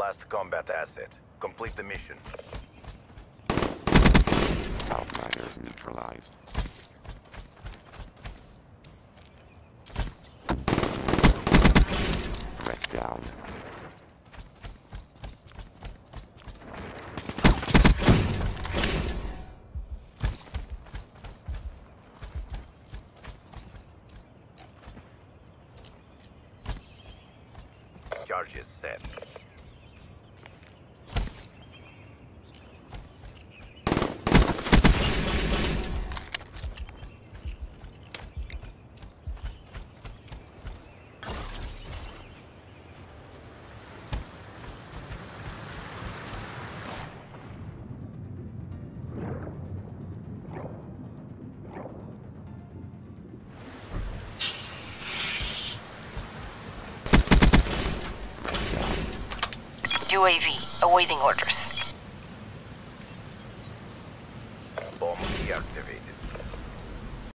last combat asset. Complete the mission. Outrider neutralized. Threat down. Charges set. UAV, awaiting orders. Bomb deactivated.